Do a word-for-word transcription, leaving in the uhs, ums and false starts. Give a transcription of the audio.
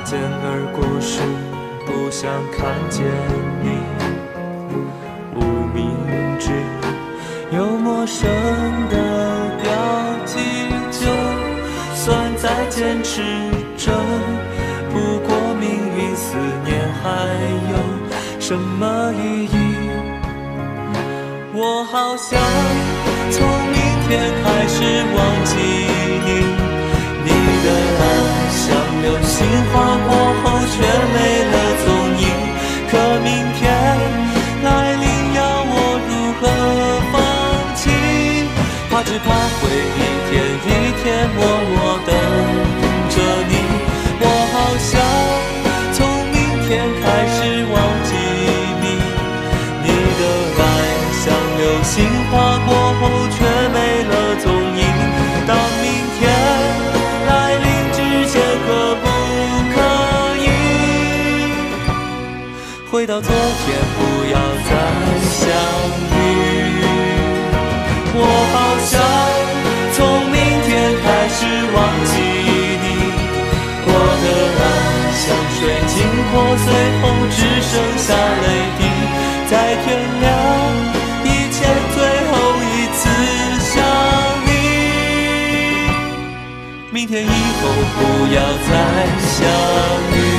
肩而过时，不想看见你。无名指有陌生的标记，就算再坚持着，不过命运思念还有什么意义？我好想从明天开始忘记你，你的爱像流星划过后却没了踪影。可明天来临要我如何放弃？怕只怕会一天一天默默等着你。我好想从明天开始忘记你，你的爱像流星划过后却没了踪影。当明天来临之前，可不可以回到昨天，不要再相遇？我好想从明天开始忘记你，我的爱像水晶破碎后只剩下泪滴，在天亮以前最后一次想你，明天以后不要再相遇。